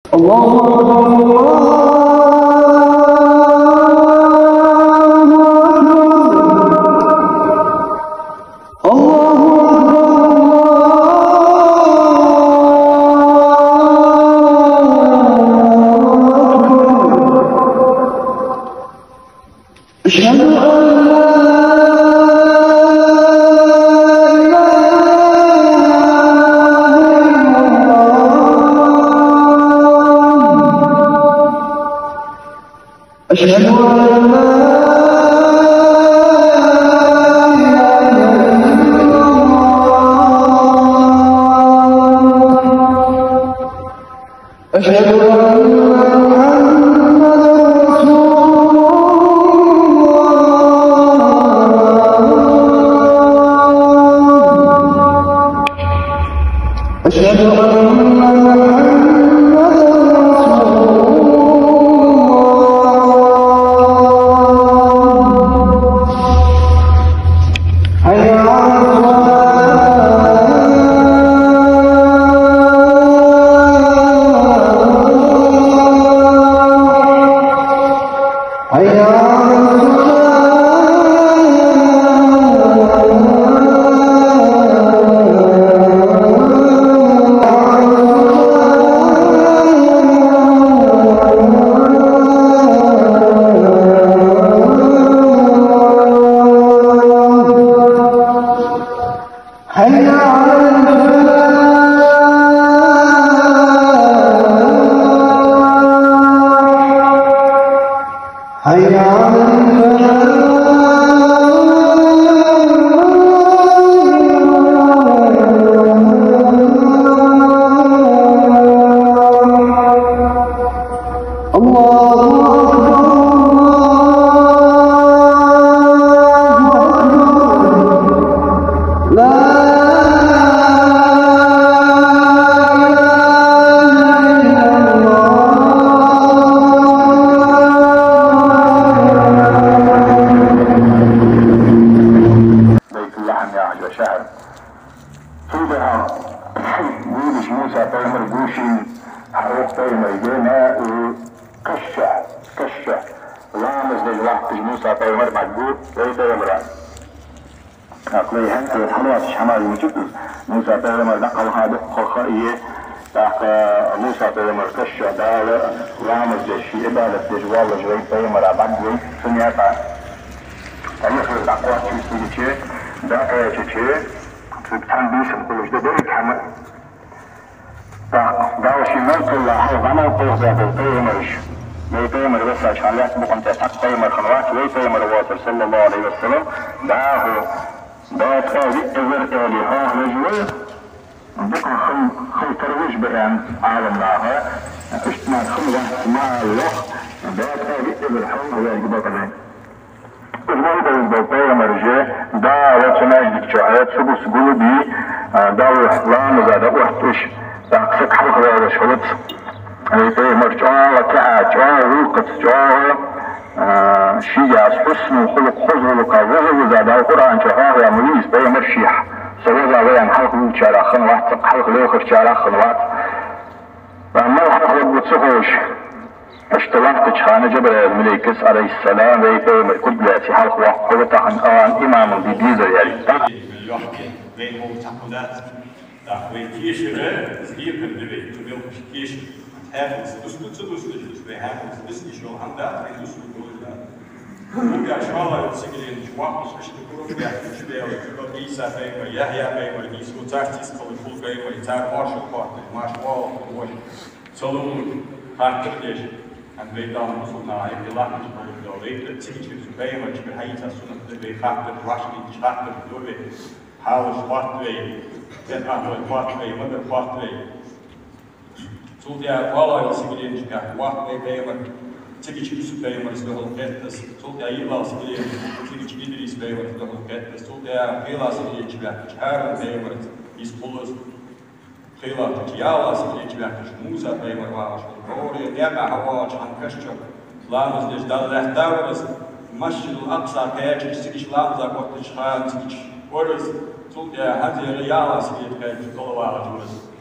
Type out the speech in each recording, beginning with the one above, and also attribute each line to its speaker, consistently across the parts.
Speaker 1: Masjid al-Aqsa kayakçı sikiş lamza kortu çıkan sikiş. Orası Sultan Hazreti Yağla sikiş kayakçı kolu var.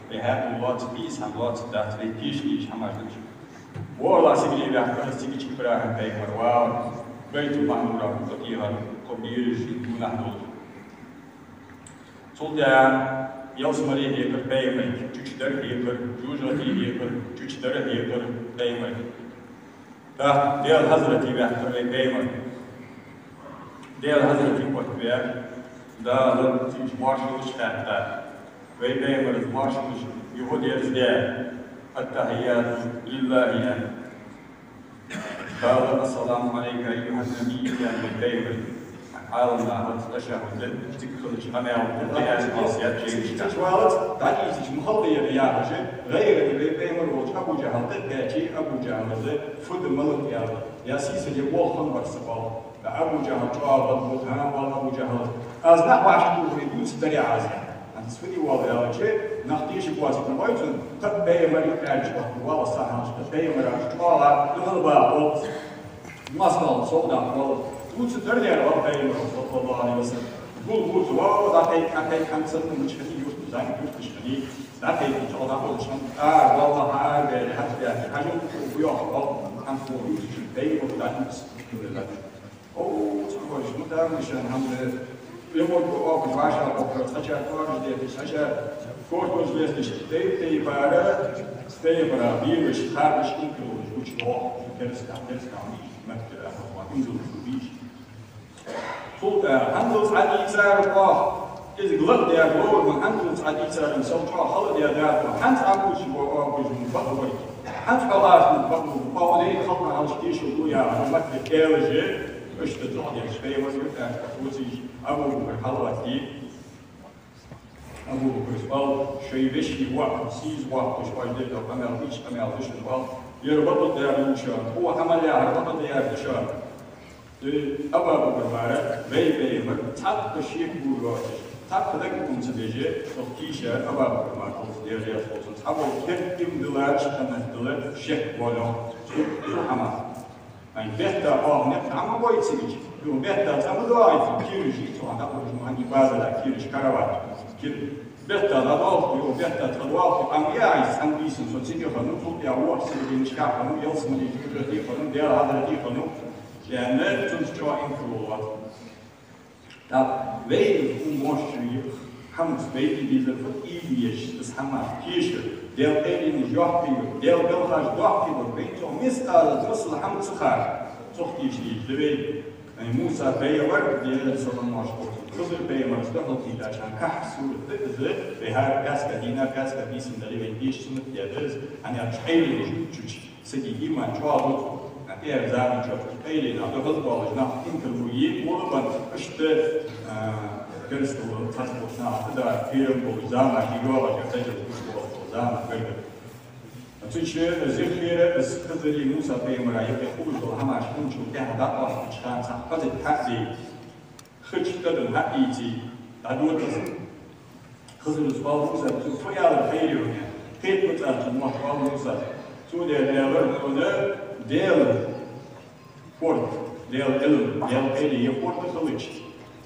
Speaker 1: we have lots of peace and lots of that we teach each hamajlich. Warla sigli ya ka sigli chikra han pay marwa, beitu banura to ihar kobir shi tunahul. Solda Yalsmari heker payment, Tuchder heker, Jujati heker, Tuchder heker payment. Da Del Hazreti Vector payment. Del Hazreti Potwer, da teach Marshall Shatta. Way payment, Marshall, Yehudia is there. Attahiyat Lillahi. قال السلام عليك أيها النبي يا payment. Alna التشهد تكل جميع القياس الأسياد جيش تجوالت تعيش مخلية رياضة غير اللي بيمر وجه أبو جهل تبكي أبو جهل فد ملك يا سيس اللي والخن برسبال أبو جهل جواب المتهم وأبو جهل أزنح وعشان يدوس دريا عزيز أنت سودي والله شيء نختيش بواسط نبايتون تبي مريك عجبه والله صح تبي مريك والله الغرباء مصنع صودا والله Goed derrière opnemen صلى الله عليه وسلم. Goed wow dat hij kan zetten moet je niet goed zijn goed is niet. Dat hij niet al dat wordt van والله hij had hij ook ja kan voor u dus bij of dat is kunnen dat. Oh zo goed moet daar dus aan hebben we moeten ook een waasje op dat je akkoord dit is als je kort ons leest is te para vir is gaat is inclusief goed nog kennis kan niet met wat inclusief handelsعديثة إذا قلت يا جور من handelsعديثة من سوتها خلد يا دار حنت أبوش وأبوش من بقوي حنت خلاص من بقوي قاولي خلنا على شتيش ويا مكة كيلجة إيش تطلع يا شبيه وزير أفوزي أبو بكر حلوتي أبو بكر سؤال شيء بشي وقت سيز وقت شوي ده لو أمل إيش الوال يربط يا بنشان هو عمل يا ربط يا بنشان أبا بكر مارا بي تاب بشيك بوراتش تاب بدك كم تبيجي تفتيشة أبا بكر مارا تديري أصلاً تابو كم دلارش كمان دلار شيك بالون شو حما يعني بيتا نفس عم بايت سيجي لو بيتا تامدواي كيرجي تو عند أبو جمعني بازلا كيرج كروات كير بيتا نضاف يو بيتا تضاف عم يعيش عم بيسن فتيجي خنو تطلع يوح سيجي نشكا خنو يلسم اللي تقدر خنو دير هذا اللي خنو يعني تنشوا إنكروات. طب وين ماشي حمص بيتي ديزل فإيش بس حماس كيشر ديال قيلين جوحتي ديال بلخاش جوحتي وبيتو مسألة توصل حمص خار صحتي شيء دبي يعني موسى بيور ديال سلمان ماشي خذ بيور استقل كذا عشان كحسول ذل بهار كاسكا دينا كاسكا بيسن دليل إيش سمت يدرس أنا أشحيل جوجي سدي إيمان جوابه أنا زعما شوف أيلي نعطي غلطة وجنا إنكرويين ولبن أشت كرستو تصبح نعطي فيلم وزعما هيجوا جتاجل وزعما كذا نتيجة زخيرة بس كذلك موسى بيمرا يخرج وهم عشان شو ده دعوة عشان صحبة الحدي خرج تدل حقيقي دعوة خذ الأسبوع موسى شوف يا الخير يعني كيف بتأجل ما موسى شو ده ده deel wordt, deel ilm, deel eli, je wordt de geluid.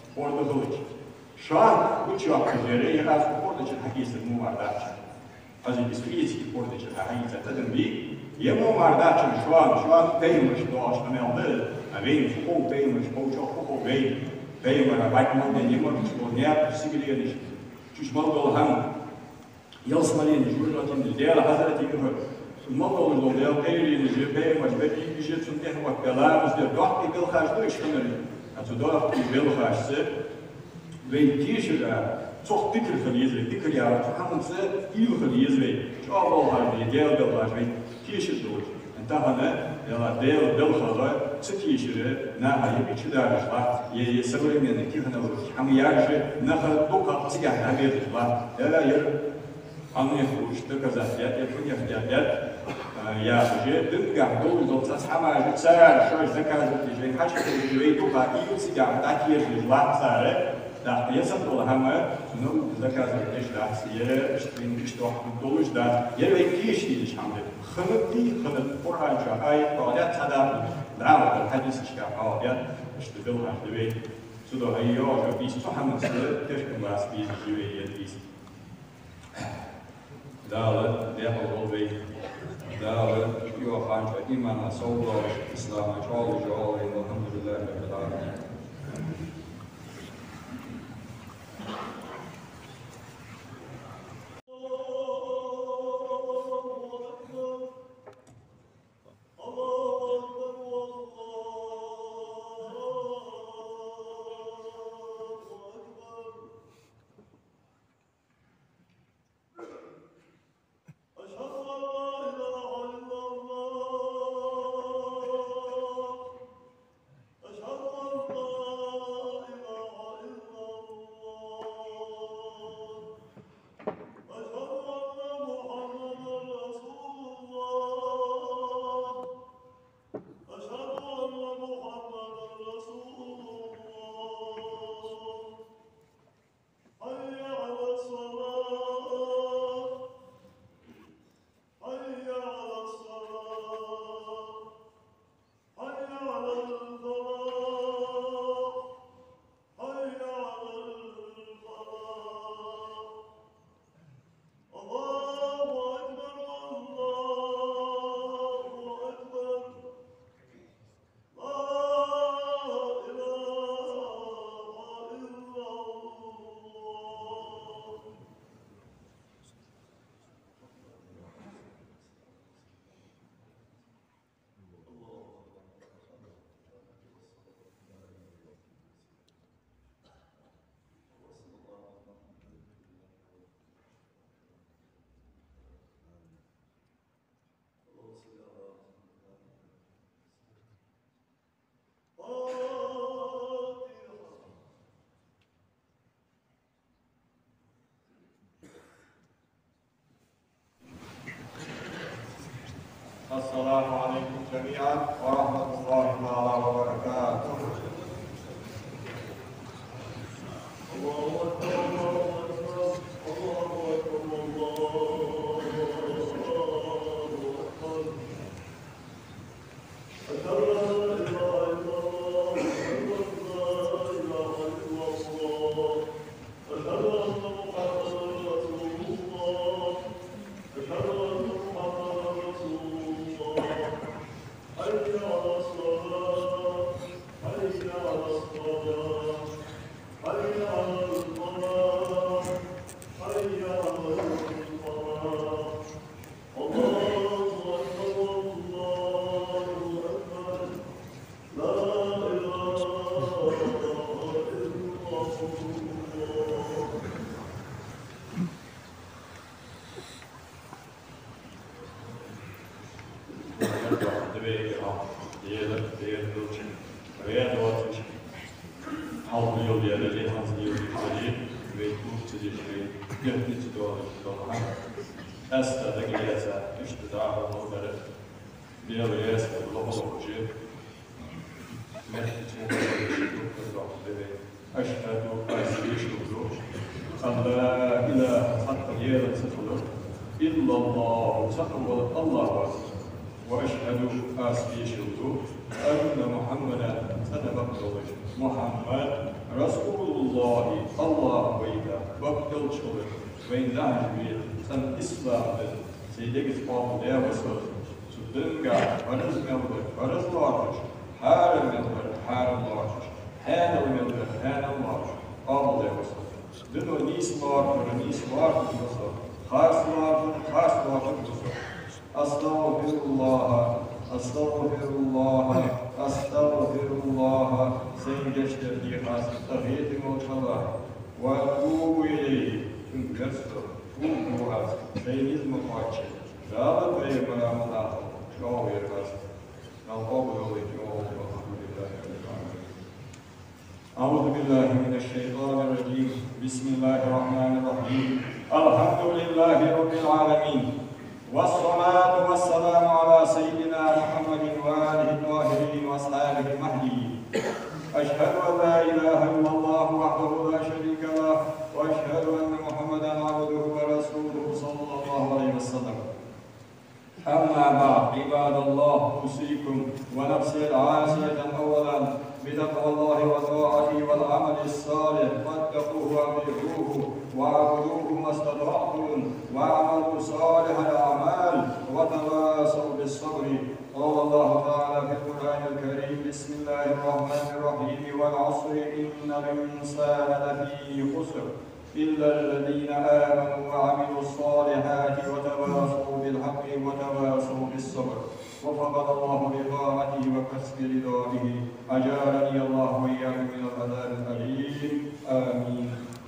Speaker 1: Шаг, учу академии, я раз упорно чехагист ему мардача. Аз и бисквитский упорно чехагист, это дымби. Ему мардача шван пеймаш дош на мелдел, а вейн фухол пеймаш поучал фухол вейн. Пеймара вайкмалда не может что нет, сигалериш. Чуть мало хам. Ялсмалин, журнатин, дел хазрати гур. الموضوع اللي هو غير الجبهة مجبري يجي تنتهي وكلام مصدر ضغط بالخارج ده يشتغل أتضغط بالخارج سه وينتيش ده صح ذكر خليزة ذكر يا رب حمد سه يل خليزة شو الله هذا يدير بالخارج وينتيش دول انتهى يلا دير بالخارج ستيشره نهاية بيشدار شلا يسوي من كيف نقول هم يعرف نخل بقى تيجي هذا شلا يلا ير أنا يخرج تكذا يكون يحتاج يا سجى دنقع دول دول تصحى بتسار شوي ذكر تجري حاجة تجري دوبا يوسي قاعد تأكيد الجواب ساره ده يسمى دول هم شنو ذكر تجري ده سير اشترين اشتوح دولش ده يروي كيش يدش حمله خنط قرآن شاي قاعدة هذا دعوة الحديث شكا قاعدة اشتغل هذا سودو أيوة بيس تو هم سر تشكل باس بيس جوي يدريس Dále diabol volby, dále Johanča imana, soudor, islama, čoli, žoli, alhamdulillah, rabbil السلام عليكم جميعا ورحمة الله تعالى وبركاته. الله أكبر الله أكبر الله أكبر الله أكبر. أشهد أن لا إله إلا الله أشهد أن لا إله إلا الله أشهد أن محمدا رسول الله أشهد أن محمدا رسول الله. حي على الصلاة حي على الصلاة حي على الفلاح حي على الفلاح. الله أكبر الله أكبر لا إله إلا الله. وأشهد أن محمدا محمد رسول الله الله ويدا وقتل çoluk ve indahir sen İslam'ın seydeki spatı devası sütünga varız meldir varız vardır harem meldir harem vardır hanel meldir hanel vardır ağıl devası dün o nis vardır khas vardır Estağfirullah, estağfirullah, estağfirullah. Sen geçtirdiği hasretahiyeti muhtala. Ve tuğbu ileyhi. Tünkestü, tuğbu has. Seyniz muhaçı. Zâlet ve yemelamına. Çoğu yergaz. Nalqabu yolu çoğu. أعوذ بالله من الشيطان الرجيم بسم الله الرحمن الرحيم الحمد لله رب العالمين والصلاة والسلام على سيدنا محمد وآله الطاهرين وأصحابه المهديين. أشهد أن لا إله إلا الله وحده لا شريك له وأشهد أن محمدا عبده ورسوله صلى الله عليه وسلم. أما بعد عباد الله أوصيكم ونفسي العاسية أولا بتقوى الله وطاعته والعمل الصالح فاتقوه وأطيعوه واعبدوه ما استطعتم واعملوا صالح الأعمال وتواصوا بالصبر. قال الله تعالى في القرآن الكريم: بسم الله الرحمن الرحيم والعصر إن الإنسان لفي خسر إلا الذين آمنوا وعملوا الصالحات وتواصوا بالحق وتواصوا بالصبر. وفقد الله بطاعته وكسب رضائه. أجارني الله وإياكم من العذاب الأليم. آمين.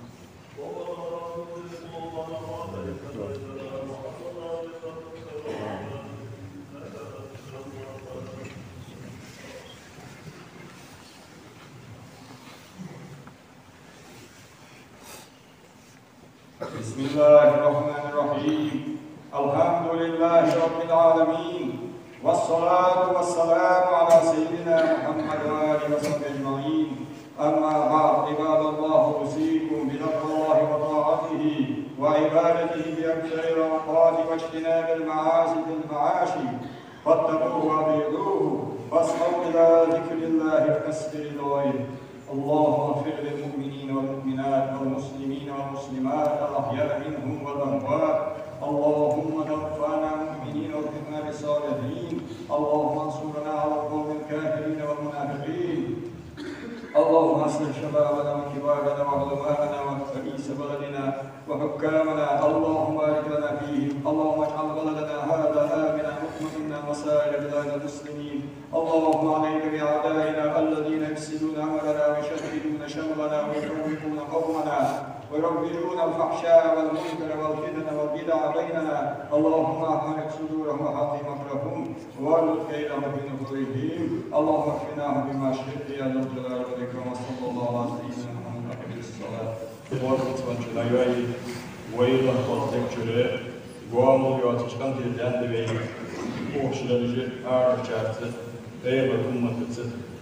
Speaker 1: بسم الله الرحمن الرحيم. الحمد لله رب العالمين والصلاة والسلام على سيدنا محمد وآله وصحبه أجمعين. أما بعد عباد الله أوصيكم بتقوى الله وطاعته وعبادته بأكثر الأوقات واجتناب المعاصي في المعاشي فاتقوه وأطيعوه فاسعوا إلى ذكر الله وكسب رضائه. اللهم اغفر للمؤمنين والمؤمنات والمسلمين والمسلمات الأحياء منهم والأموات. اللهم توفنا مؤمنين وارحمنا بالصالحين. اللهم انصرنا على القوم الكافرين والمنافقين. اللهم اصلح شبابنا وكبارنا وعلماءنا ورئيس بلدنا وحكامنا. اللهم بارك لنا فيهم. اللهم اجعل بلدنا هذا آمنا مطمئنا وسائر بلاد المسلمين. اللهم عليك بأعدائنا الذين يفسدون أمرنا ويشتتون شملنا ويفرقون قومنا ويروجون الفحشاء والمنكر والفتن والبدع بيننا. اللهم احرق صدورهم وحطم مكرهم وارد كيدهم في نحورهم. اللهم اكفناهم بما شئت يا ذا الجلال والإكرام. صلى الله على سيدنا محمد عليه الصلاة والسلام. ويلا تذكر وامل ياتشكان dilden de ve oğuşlarıcı ağır çarptı. Ey bakım matısı.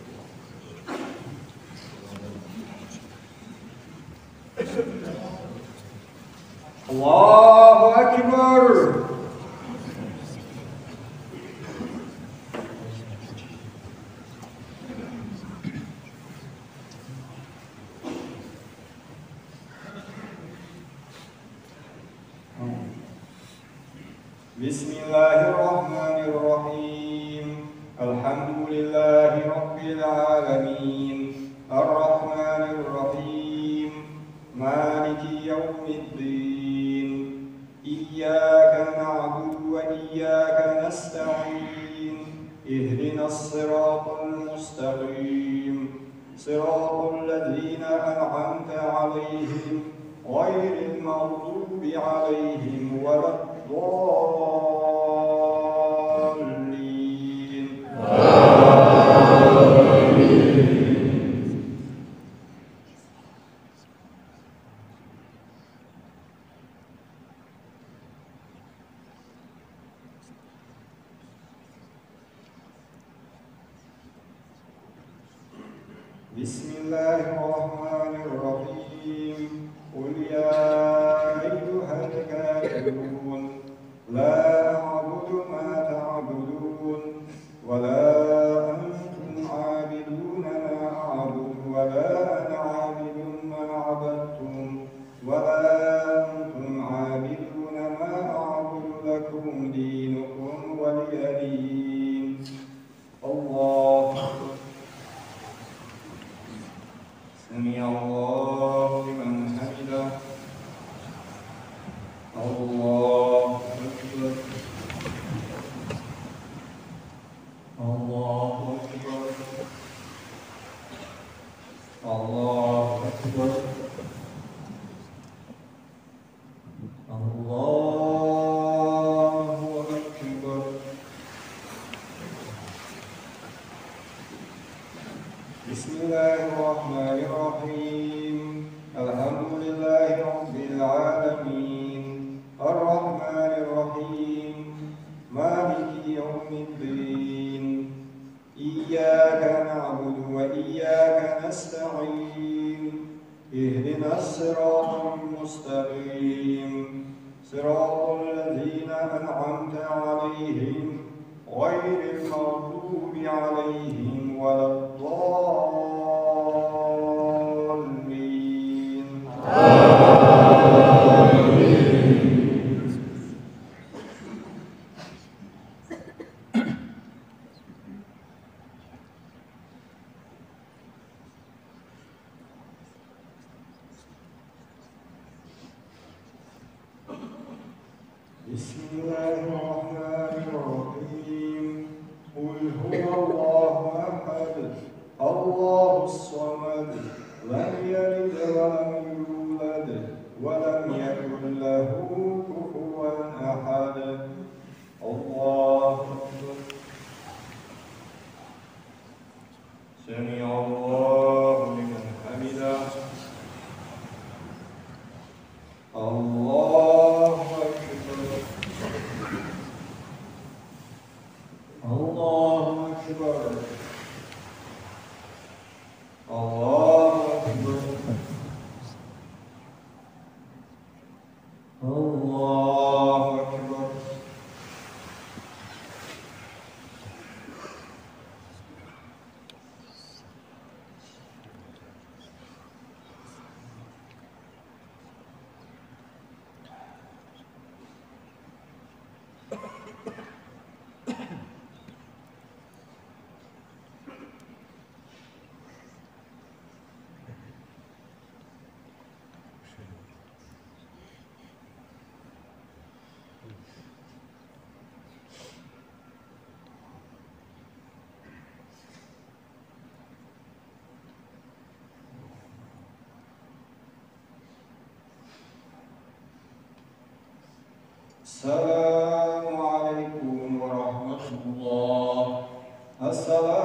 Speaker 1: Allahu Ekber. بسم الله الرحمن الرحيم. الحمد لله رب العالمين الرحمن الرحيم مالك يوم الدين. إياك نعبد وإياك نستعين. اهدنا الصراط المستقيم صراط الذين أنعمت عليهم غير المغضوب عليهم ولا الضالين. بسم الله الرحمن الرحيم. قل يا أيها الكافرون لا أعبد ما تعبدون ولا أنتم عابدون ما أعبد ولا أنا عابد ما عبدتم ولا أنتم عابدون ما أعبد لكم دينكم ولي دين. الله أكبر. سمع الله لمن حمده. الله أكبر. الله أكبر. الله أكبر. الله أكبر. بسم الله الرحمن الرحيم. الحمد لله رب العالمين الرحمن الرحيم مالك يوم الدين. إياك نعبد وإياك نستعين. اهدنا الصراط المستقيم صراط الذين أنعمت عليهم
Speaker 2: غير المغضوب عليهم ولا الضالين. بسم الله الرحمن الرحيم. قل هو الله أحد الله الصمد لم يلد ولم يولد ولم يكن له كفوا أحد. الله أكبر. سمع الله لمن حمده. الله أكبر. الله أكبر. الله أكبر. الله أكبر. السلام عليكم ورحمة الله. السلام